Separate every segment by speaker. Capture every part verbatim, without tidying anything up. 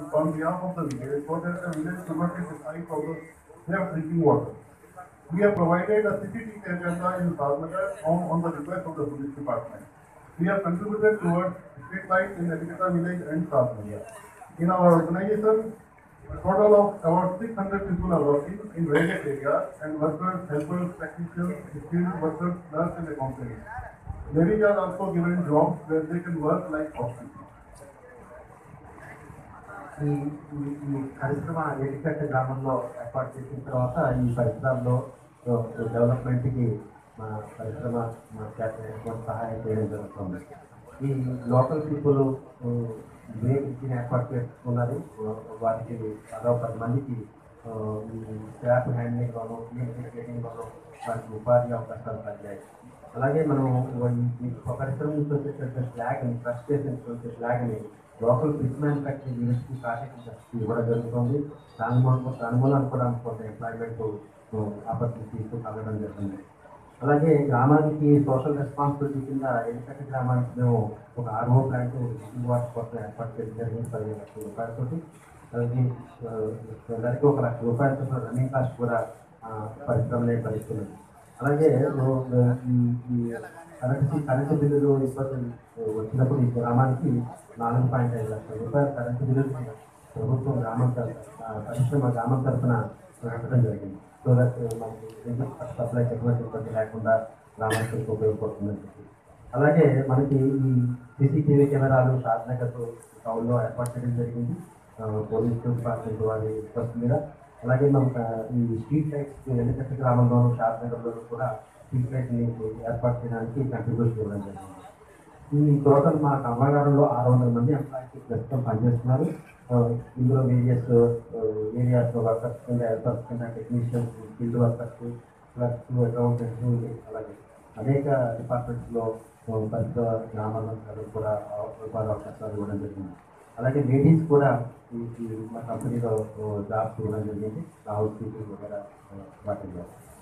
Speaker 1: on behalf of the village so that the village should not get deprived of the safe drinking water. We have provided a C C T V agenda in Salnagar on, on the request of the police department. We have contributed towards street lights in Educator village and Salnagar. In our organization, a total of about six hundred people are working in various areas and workers, helpers, technicians, skilled workers, nurses and accountants. Ladies are also given jobs where they can work like housekeepers.
Speaker 2: ఈ ఈ పరిశ్రమ ఏటికట్ట గ్రామంలో ఏర్పాటు చేసిన తర్వాత ఈ పరిశ్రమలో డెవలప్మెంట్కి మా పరిశ్రమ మా చేత సహాయం చేయడం జరుగుతుంది. ఈ లోకల్ పీపుల్ బ్రేక్ ఇచ్చిన ఏర్పాటు చేసుకున్నారు. వారికి అరవై పది మందికి ఈ స్టాప్ హ్యాండ్లింగ్లోనూ క్లీనింగ్లోనూ వారికి ఉపాధి అవకాశాలు కలిగాయి. అలాగే మనం ఈ పరిశ్రమ నుంచి వచ్చేటటువంటి స్లాగ్ని ట్రస్ట్ చేసినటువంటి స్లాగ్ని లోకల్ ఫిష్ మ్యానుఫ్యాక్చరింగ్ యూనిట్కి ప్రాజెక్ట్ ఇవ్వడం జరుగుతుంది. దాని మూలంగా దాని మూలాన్ని కూడా కొంత ఎంప్లాయ్మెంట్ ఆపర్చునిటీస్ కలగడం జరిగింది. అలాగే గ్రామానికి సోషల్ రెస్పాన్సిబిలిటీ కింద ఎన్నికటి గ్రామానికి మేము ఒక ఆర్ఓ ప్లాంట్ డ్రింకింగ్ వాటర్ కోసం ఏర్పాటు చేయడం జరిగింది పదిహేను లక్షల రూపాయలతోటి. అలాగే అందరికీ ఒక లక్ష రూపాయలతో రన్నింగ్ కాస్ట్ కూడా పరిశ్రమలే భరిస్తున్నది. అలాగే ఈ కరెంటు కరెంటు బిల్లులు ఇబ్బందులు వచ్చినప్పుడు ఈ గ్రామానికి నాలుగు పాయింట్ ఐదు లక్షల రూపాయల కరెంటు బిల్లులు ప్రభుత్వం గ్రామం పరిశ్రమ గ్రామం తరఫున పెట్టడం జరిగింది. సో దట్ మనకి సప్లై ఎటువంటి ఇబ్బంది లేకుండా గ్రామానికి ఉపయోగపడుతుందని చెప్పి. అలాగే మనకి ఈ సీసీటీవీ కెమెరాలు షాద్నగర్ టౌన్లో ఏర్పాటు చేయడం జరిగింది పోలీస్ డిపార్ట్మెంట్ వారి రిక్వెస్ట్ మీద. అలాగే మనకు ఈ స్ట్రీట్ లైట్స్ ఎన్నికట్ట గ్రామంలోనూ షాద్నగర్లోనూ కూడా స్ట్రీట్ లైట్ని ఏర్పాటు చేయడానికి కంట్రిబ్యూషన్ ఇవ్వడం జరిగింది. ఈ టోటల్ మా కర్మాగారంలో ఆరు వందల మంది ఎంప్లాయీస్ ప్రస్తుతం పనిచేస్తున్నారు. ఇందులో వేరియస్ ఏరియాస్ వర్కర్స్ కింద హెల్పర్స్ కింద technicians, field workers, clerks, accountants, అలాగే అనేక డిపార్ట్మెంట్స్లో పెద్ద గ్రామాల్లో కూడా ఉపాధి అవకాశాలు ఇవ్వడం జరిగింది. అలాగే లేడీస్ కూడా ఈ మా కంపెనీలో జాబ్స్ ఇవ్వడం జరిగింది. హౌస్ కీపింగ్ వగేరా వాటిల్లో.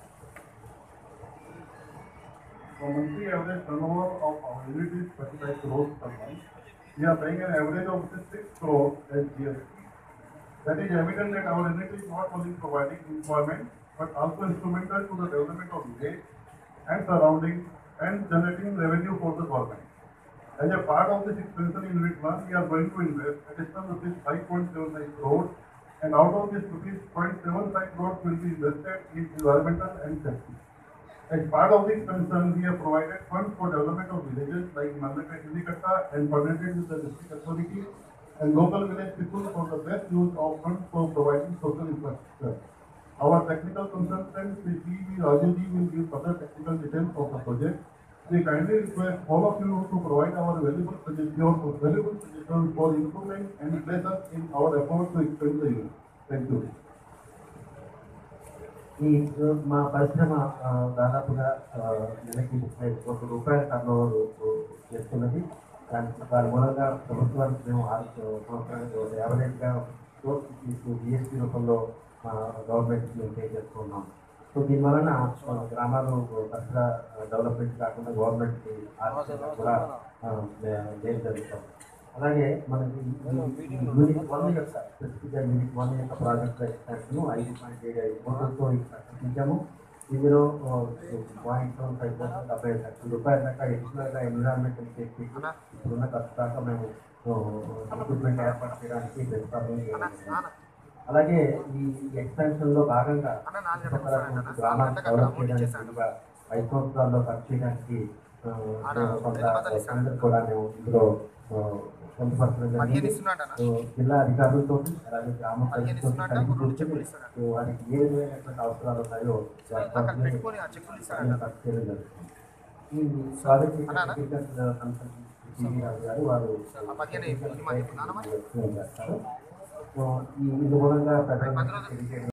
Speaker 1: The monthly average turnover of our unit is thirty-five crores per month. We are paying an average of six crores as G S T. That is evident that our unit is not only providing employment but also instrumental to the development of village and surrounding and generating revenue for the government. As a part of this expansion in Unit one, we are going to invest additional rupees five point seven five crores, and out of this rupees zero point seven five crores will be invested in environmental and safety. As part of the expansion, we have provided funds for development of villages like Nandakatta and partnered with the district authority and local village people for the best use of funds for providing social infrastructure. Our technical consultant, P V Rajuji, will give further technical details of the project. We kindly request all of you to provide our valuable suggestions, valuable suggestions for improvement and place us in our effort to expand the unit. Thank you.
Speaker 2: ఈ మా పరిశ్రమ దాదాపుగా నెలకి ముప్పై కోట్ల రూపాయల turnover చేస్తున్నది. దాని దాని మూలంగా ప్రభుత్వానికి మేము ఆరు సంవత్సరానికి యావరేజ్గా సోర్స్ జిఎస్టీ రూపంలో గవర్నమెంట్కి మేము పే చేస్తున్నాం. సో దీనివలన గ్రామాలు పరిసర డెవలప్మెంట్ కాకుండా గవర్నమెంట్కి ఆర్థికంగా కూడా లేదు జరుగుతాం. అలాగే మనకి యూనిట్ వన్ యొక్క స్పెసిఫిక్గా యూనిట్ వన్ యొక్క ప్రాజెక్ట్ ఎక్స్పెన్స్ను ఐదు పాయింట్ ఏడు ఐదు కోట్లతో ప్రకటించాము. ఇందులో పాయింట్ వన్ ఫైవ్ పర్సెంట్ డెబ్బై ఐదు లక్షల రూపాయల దాకా అడిషనల్గా ఎన్విరాన్మెంటల్ సేఫ్టీకి ఇప్పుడున్న ఖర్చు దాకా మేము రిక్రూట్మెంట్ ఏర్పాటు చేయడానికి ప్రతిపాదన చేయాలి. అలాగే ఈ ఎక్స్పెన్షన్లో భాగంగా గ్రామాన్ని డెవలప్ చేయడానికి ఐదు సంవత్సరాల్లో ఖర్చు చేయడానికి కొంత ఫండ్ కూడా మేము ఇందులో పొందుపరచడం జరిగింది. జిల్లా అధికారులతో అలాగే గ్రామ ప్రజలతో కలిసి కూర్చొని వారికి ఏ విధమైనటువంటి అవసరాలు ఉన్నాయో ఖర్చు చేయడం జరుగుతుంది. ఈ ప్రాజెక్ట్ గారు వారు చేస్తారు. ఈ మూలంగా ప్రజలు